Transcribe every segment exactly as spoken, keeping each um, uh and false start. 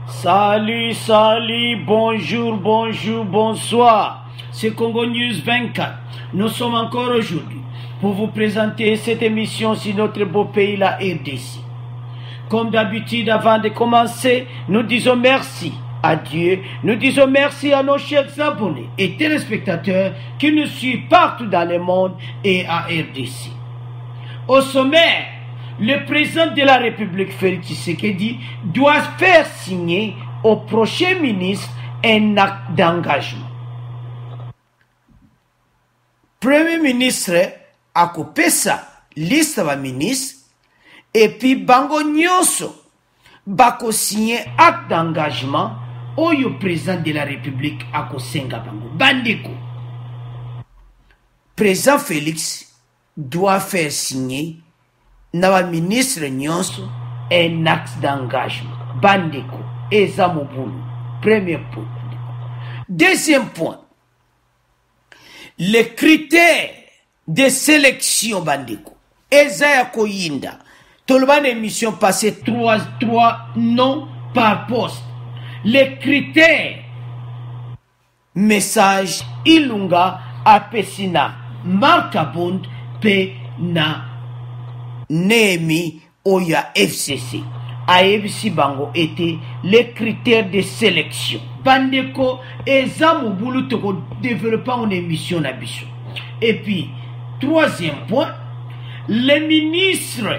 Salut, salut, bonjour, bonjour, bonsoir. C'est Congo News vingt-quatre. Nous sommes encore aujourd'hui pour vous présenter cette émission sur notre beau pays, la R D C. Comme d'habitude, avant de commencer, nous disons merci à Dieu. Nous disons merci à nos chers abonnés et téléspectateurs qui nous suivent partout dans le monde et à R D C. Au sommaire, le président de la République, Félix Tshisekedi, doit faire signer au prochain ministre un acte d'engagement. Premier ministre a coupé ça, liste de ministre, et puis bango nyonso, bako signer acte d'engagement, au président de la République a kosenga bango. Bandeko. Président Félix doit faire signer na ministre nyonso un acte d'engagement. Bandeko. Eza mobulu. Premier point. Deuxième point. Les critères de sélection bandeko. Eza ya koyinda. Tout le monde émission passée trois, trois noms par poste. Les critères. Message Ilunga Apesina Markabund P na Nemi Oya F C C. A F C Bango était les critères de sélection. Bandeko Eza Mobulu Toko développant une émission n'abisso. Et puis, troisième point, les ministres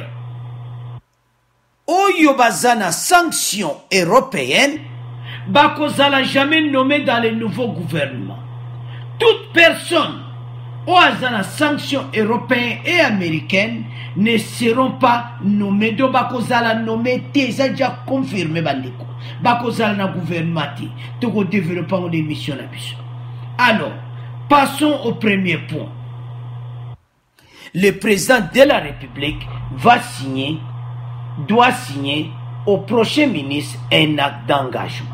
Oyo Bazana sanctions européennes Bakozala jamais nommé dans le nouveau gouvernement. Toute personne aux sanctions européennes et américaines ne seront pas nommées. Donc Bakozala nommé déjà déjà confirmé bandeko. Bakozala na gouvernement tout au développement des missions d'abus. Alors, passons au premier point. Le président de la République va signer, doit signer au prochain ministre un acte d'engagement.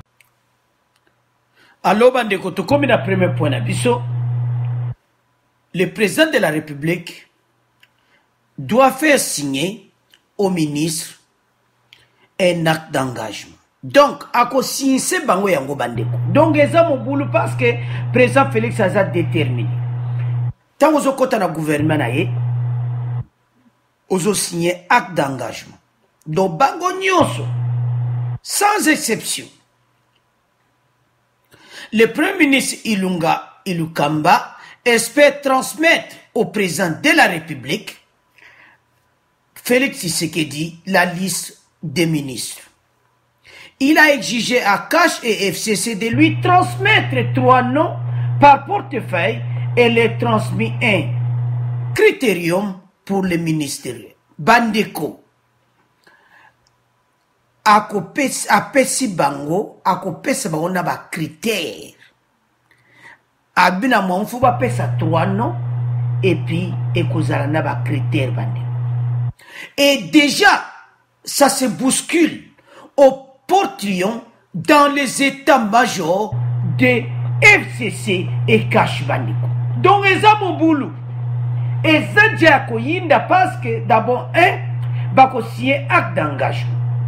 Alors, bandeko, tout comme le premier point d'abisso, le président de la République doit faire signer au ministre un acte d'engagement. Donc, à cause signer ce bango yango bandeko. Donc, c'est mon boulot parce que le président Félix a déterminé. Tant que vous avez un gouvernement, vous avez signé acte d'engagement. Donc, bango nyonso, sans exception. Le Premier ministre Ilunga Ilukamba espère transmettre au président de la République, Félix Tshisekedi, la liste des ministres. Il a exigé à Cash et F C C de lui transmettre trois noms par portefeuille et les transmis un critérium pour le ministère. Bandeko. Akopesi apesi bango akopesa bango na ba critères abina monfu ba pesa trois noms et puis ekozala na ba critères bande et déjà ça se bouscule au portillon dans les états-majors de F C C et Cash bandeko. Donc eza mobulu eza dia koyinda parce que d'abord un bako signer acte d'engagement.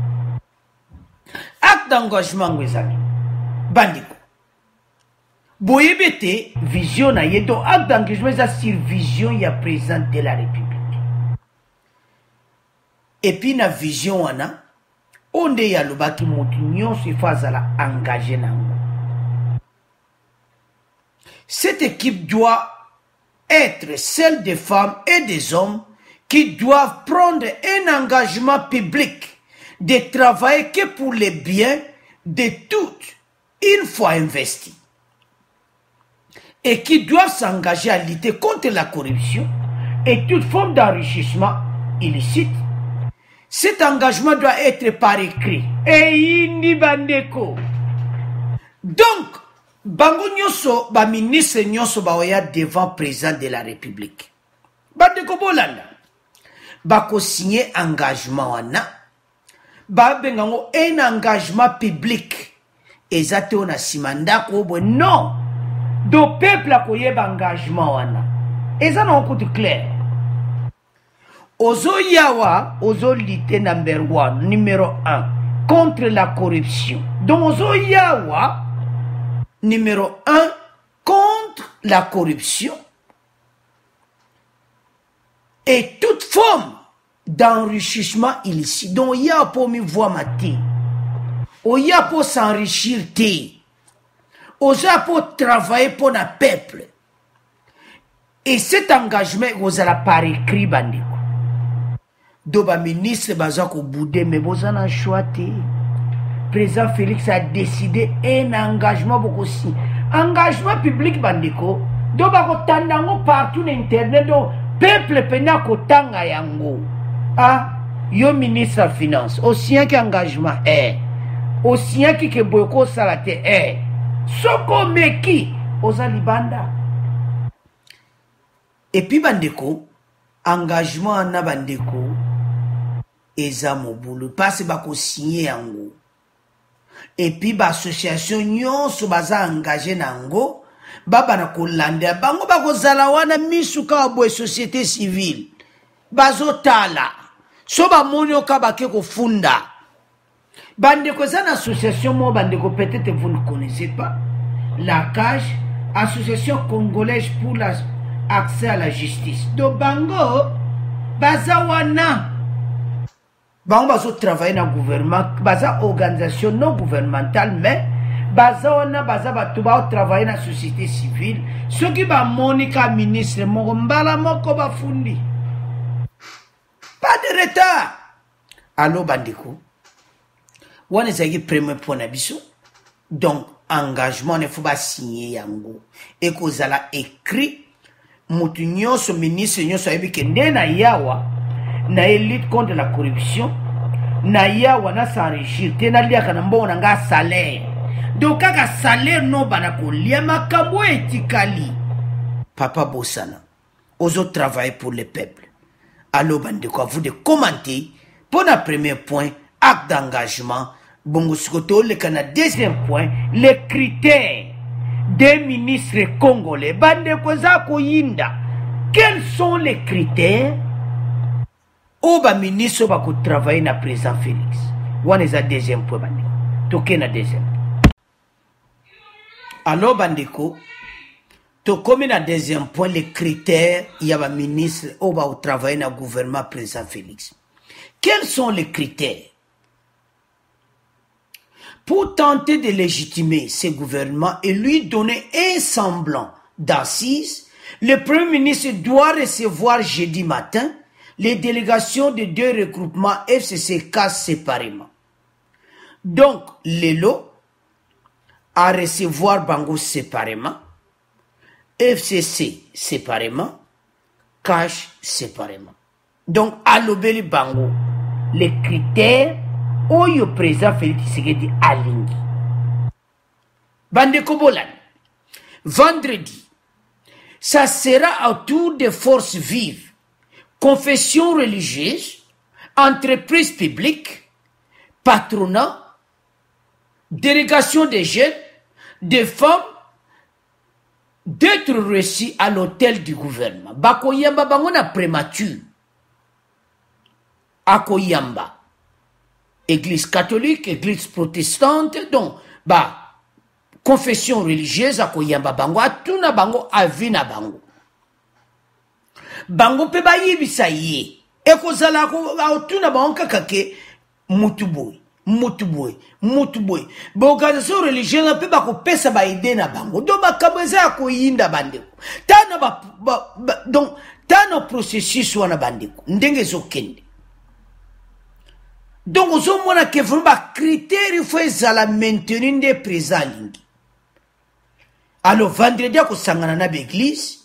Acte d'engagement, mes amis. Bandiko. Boyebete, vision na yedo. Acte d'engagement, c'est sur vision, il y a président de la République. Et puis, na vision, wana, on est à l'obaki montignon, c'est phase à la engager nango. Cette équipe doit être celle des femmes et des hommes qui doivent prendre un engagement public de travailler que pour le bien de toutes, une fois investis, et qui doivent s'engager à lutter contre la corruption et toute forme d'enrichissement illicite. Cet engagement doit être par écrit. Et ini bandeko. Donc, bango nyoso, ba ministre nyoso ba oya devant président de la République. Bandeko bolanda. Bako signer engagement wana. Babengango un engagement public. Ezate ona simandako bo non. Do peuple a koyeba engagement wana. Eza na okutu clair. Ozo yawa, ozo lite number one, numéro un. contre la corruption. Donc, Zoyawa, numéro un, contre la corruption et toute forme d'enrichissement illicite. Donc, il y a pour me voir mater. Il y a pour s'enrichir. Il y a pour travailler pour le peuple. Et cet engagement, vous allez par écrit, bandiko. Donc, le ministre Bazako Boudé, mais vous en avez choisi. Le président Félix a décidé un engagement beaucoup aussi. Engagement public, bandiko. Donc, vous avez partout sur Internet. Donc, peuple pena kotanga yango. Ah, yo ministre de finance. Aussi un engagement est. Aussi un qui ke boyko salate est. Soko meki. Oza libanda. Et puis, bandeko, engagement na bandeko, eza mobulu. Parce que bako signé yango. Et puis, ba association nyonso baza engagé nango, baba na kolanda. Bango bako zalawana misuka boye société civile. Bazo tala. So ba monyo kabake ko funda. Bandeko eza na association mo bandeko, peut-être vous ne connaissez pas. La C A J, Association Congolaise pour la accès à la justice. Donc, bango, bazawana. Bango bazo travailler dans le gouvernement, baza organisation non gouvernementale, mais bazawana, baza batuba travailler dans la société civile. Ce qui va Monica ministre, mbala moko bafundi. Pas de retard. Allo bandiko. Wane zagi premier point d'abisso. Donc, engagement ne faut pas signer yango. Et qu'on a écrit mutu nyonso ministre nyonso ayebi ke nde na yawa na élite contre la corruption na yawa na s'enrichir te na liaka na mbongo na nga salaire. Donc kaka salaire no bana kolia makambo etikali. Papa Bossana, ozo travailler pour le peuple. Alors bandeko, à vous de commenter pour le premier point, acte d'engagement. Bongo Sokoto, le Canada, deuxième point, les critères des ministres congolais. Bande Kozako Yinda. Quels sont les critères au ba ministre va travailler na président Félix? One est à deuxième point, bandeko. Toké na deuxième. Alors, bandeko, to comme na deuxième point, les critères, il y a un ministre au va travailler na gouvernement président Félix. Quels sont les critères? Pour tenter de légitimer ce gouvernement et lui donner un semblant d'assises, le Premier ministre doit recevoir jeudi matin les délégations de deux regroupements F C C K séparément. Donc, Lelo à recevoir Bango séparément, F C C séparément, Cash séparément. Donc, à l'obéli Bango, les critères Oyo président Félix Tshisekedi alingi. Bandeko Bolani, vendredi, ça sera autour des forces vives, confessions religieuses, entreprises publiques, patronat, délégation des jeunes, des femmes, d'être reçus à l'hôtel du gouvernement. Bakoyamba bangona prémature. Akoyamba. Église catholique, église protestante, donc, bah, confession religieuse, à koyamba bango, à tuna bango, à vina bango. Bango pe ba yebisa ye. E ko zala ko, à tuna bango kakake, mutuboy, mutuboy, mutuboy. Ba organisation religieuse, pe ba ko pesa ba ide na bango. Donc, ba kabeza ya koyinda bandeko. Tana ba, ba, ba, donc, tana processus wana bandeko. Ndenge zo kende. Donc, vous avez que vraiment critères, il faut la maintenir des présents. Alors, vendredi, vous avez une église,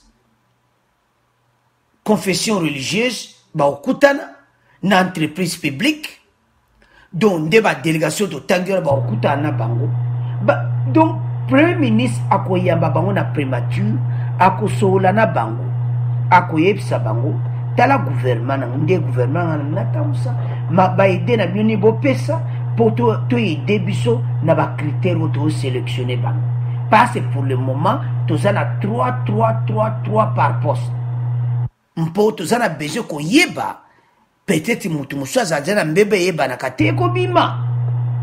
confession religieuse, bah, vous avez une entreprise publique, donc, des délégations de Tanguer, bah, vous avez une bango. Donc, Premier ministre, a koya bango na prémature, a kosola na bango, a koyebisa bango. Tala gouvernement nde gouvernement na tamusa ma ba aider na bioni bo pesa pour to to aider biso na ba critères auto sélectionner ba parce que pour le moment tous en a trois trois trois trois par poste mpo tous en a besoin ko yeba peut-être mutu musaza jana mbebe yeba na kate ko bima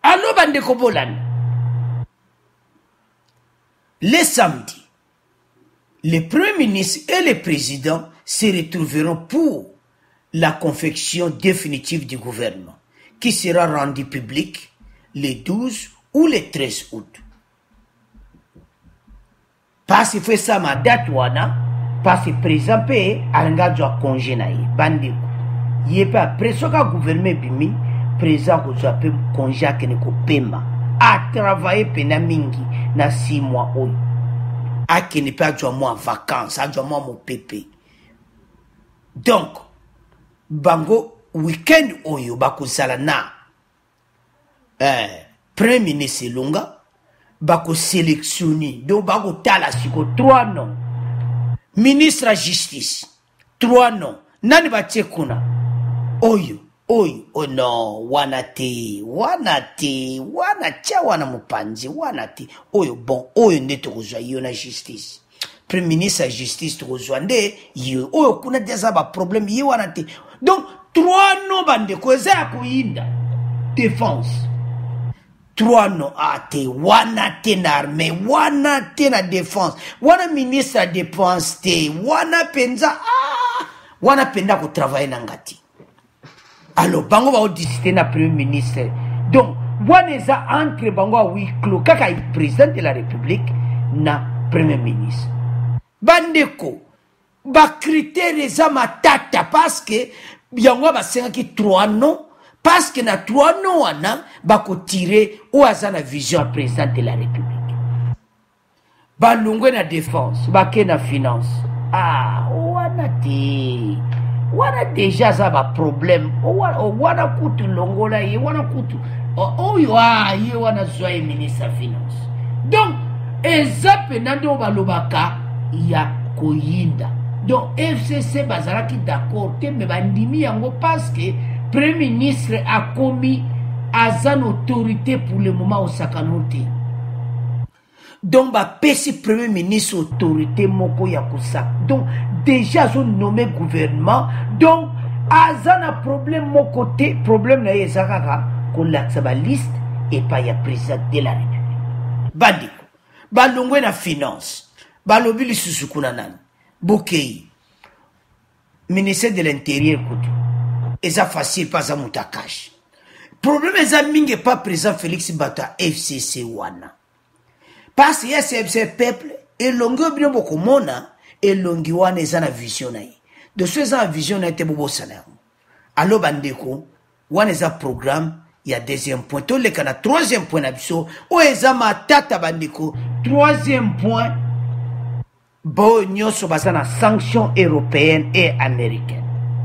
Allo bande ko bolanda. Le samedi, le Premier ministre et le président se retrouveront pour la confection définitive du gouvernement, qui sera rendue publique le douze ou le treize août. Parce que fait ça ma date wana, parce que président pe alanga doit congé na ye bandiko. Yé pe après ce que gouvernement bimi, président ko doit pe congé kene ko pema. A travailler pena mingi na six mois oyo. A kene pe doit moi vacances, a doit moi mon pépé. Donc bango weekend oyo bako sala na eh Premier ministre Lunga bako sélectionner donc bako tala siko trois noms. Ministre de justice trois noms. Nani batie kuna oyo oyo oh no wanate wanate wanacha wana mupanzi wanate oyo bon oyo nde tokozwa yo na justice. Premier ministre de justice tokozwa nde yo oyo kuna déjà ba problème ye wanate. Donc trois noms bande ko eza kuinda défense. Trois noms ate wana te na armée wana te na défense wana ministre de défense te wana penza ah wana penda ko travailler na ngati. Alors bango ba discuter na premier ministre. Donc wana eza entre bango a huis clos kaka président de la république na premier ministre. Bandeko ba critère eza matata parce que yango ba senga ki trois noms. Parce que na trois noms wana bako tirer ou azana vision président de la république. Ba lungwe na défense, ba ke na finance. Ah, wana te. Wana déjà ça ba problème. Wana wana kutu longola ye wana kutu. Oh yo ah ye wana soye ministre finance. Donc ezape nando ba lobaka ya koyinda. Donc F C C bazalaki d'accord te me bandimi yango parce que Premier ministre a commis azan autorité pour le moment au Sakanote. Donc, bah, pesi Premier ministre autorité moko ya kosa. Donc, déjà, ils ont nommé gouvernement. Donc, azan a problème mon côté, problème na yezakaka, qu'on l'axe ba liste et pas ya président de la République. Bandiko, ba longwe na finance, ba lobili susukuna nan, Bokei, ministère de l'Intérieur kutu. Et ça facile pas à moutakash. Problème est que pas présent Félix Bata F C C wana. Parce que ce peuple et longo bien beaucoup mona et longi wana est na vision na. De ce ça vision na été bobo sana. Allo bandeko wana est programme il y a deuxième point to le kana troisième point na biso o ezama tata bandeko troisième point bo nyoso basana sanctions européennes et américaines.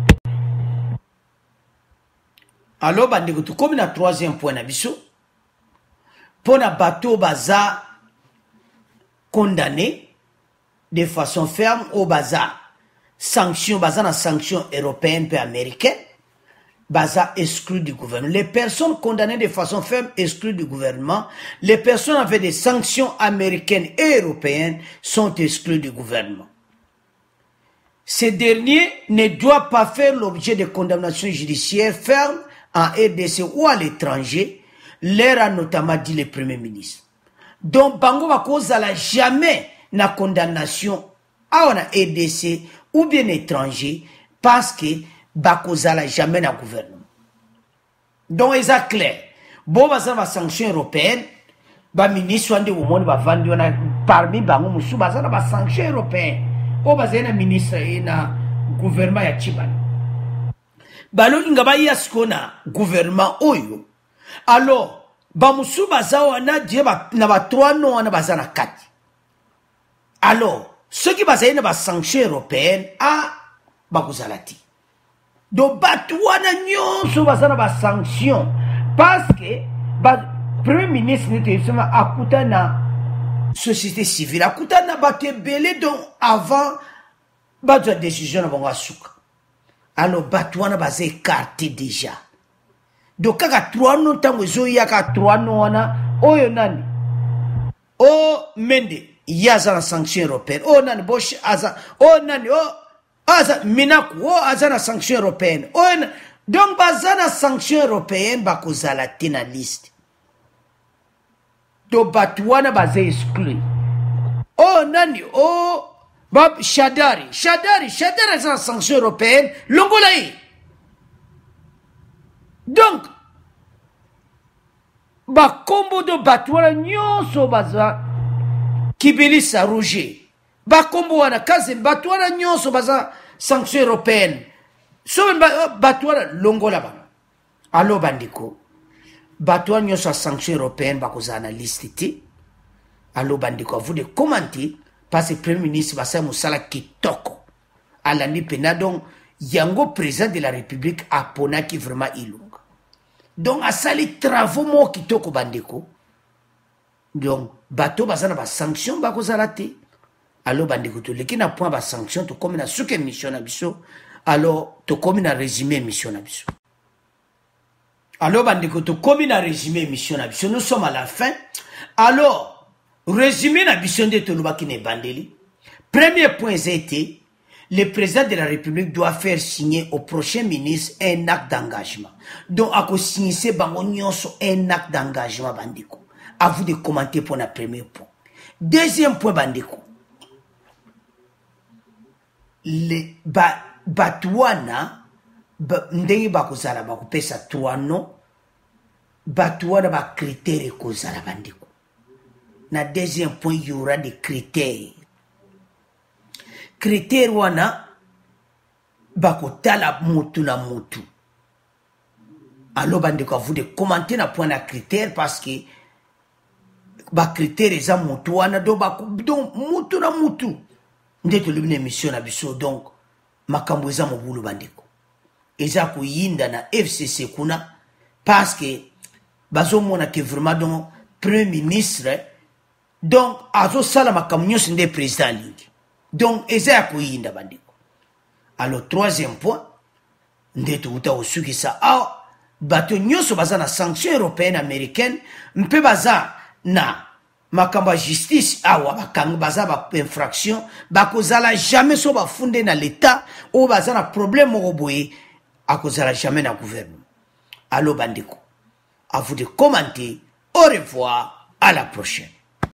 Alors, bandeko tu comme na troisième point na biso pour na bateau baza condamné de façon ferme au baza sanction baza na sanction européenne et américaine baza exclu du gouvernement. Les personnes condamnées de façon ferme exclues du gouvernement, les personnes avec des sanctions américaines et européennes sont exclues du gouvernement. Ces derniers ne doivent pas faire l'objet de condamnations judiciaires fermes en R D C ou à l'étranger, l'air a notamment dit le Premier ministre. Donc, Bango va cause la jamais na condamnation à un R D C ou bien étranger parce que Bakoza la jamais na gouvernement. Donc, il est clair. Bon, bah, ça va sanction européenne. Bah, ministre, on dit au monde, va vendre parmi Bango Moussou, bah, ça va sanction européenne. Oh, bah, c'est un ministre et un gouvernement ya Chibani. Balo ingaba yaskona gouvernement oyo alors ba musu baza wana die ba na ba trois no wana baza na kati alors ceux qui baza na ba sanction européenne a ba kuzalati do batu wana nyonso baza na ba sanction parce que ba premier ministre n'était seulement akuta na société civile akuta na ba tebele donc avant ba de décision na bonga suka. Alors, batouana base écarté déjà. Donc, kaka trois non tango zo yaka trois non wana, oyo nani. Oh, mende, yaza na sanction européenne. Oh, nani, bosh, aza. Oh, nani, oh, aza, minaku, oh, aza na sanction européenne. Oh, donc, baza na sanction européenne, bako zalate na liste. to batuana baze exclu. Oh nani, oh Bab Shadari, Shadari, Shadari est en sanction européenne, l'Ongolaï. Donc, ba combo de batuana nyonso baza Kibilisa Rouge. Ba combo wana kaze batuana nyonso baza sanction européenne. So batuana longola ba. Allo bandiko. Batuana nyonso sanction européenne bakozana liste ti. Allo bandiko vous de commenter parce que le Premier ministre Bassa Moussala Kitoko à l'année pena donc yango président de la République a pona qui vraiment ilunga donc à ça les travaux mo Kitoko bandeko donc bateau bazana ba sanction ba kozalate alors bandeko to leki na point ba sanction to comme na suke mission na biso alors to comme na résumé mission na biso alors bandeko to comme na résumé mission na biso nous sommes à la fin alors résumé la mission de Tolobakine Bandeli. Premier point été, le président de la République doit faire signer au prochain ministre un acte d'engagement. Donc, à cause signer ce bangonnion sur un acte d'engagement bandiko. À vous de commenter pour le premier point. Deuxième point bandiko. Le ba batuana ndenge bakozala bakopesa tuano batuana ba critère kozala bandiko. Na deuxième point, il y aura des critères. Critères wana bakotala mutu na mutu. Alors bandeko vous de commenter na point na critères parce que ba critères eza mutu wana do ba donc mutu na mutu. Ndeto libine mission na biso donc makambo eza mobulu bandeko. Eza ko yinda na F C C kuna parce que bazo mona que vraiment donc premier ministre donc azo sala makamnyo sinde président lingi donc eza ko yinda bandiko. Alors troisième point ndeto uta osuki sa a bato nyoso baza na sanction européenne américaine mpe baza na makamba justice awa bakanga baza ba infraction bakozala jamais so bafunde na l'état ou baza na problème moko boye akozala jamais na gouvernement. Alors bandiko à vous de commenter. Au revoir, à la prochaine.